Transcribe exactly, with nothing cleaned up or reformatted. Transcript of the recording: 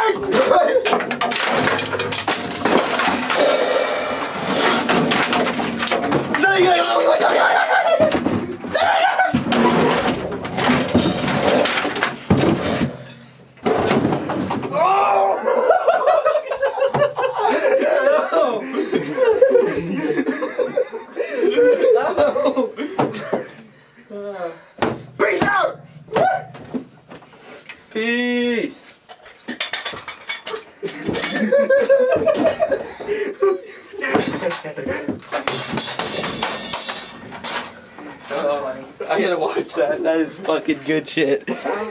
Peace out! Peace! That was funny. I gotta watch that. That is fucking good shit.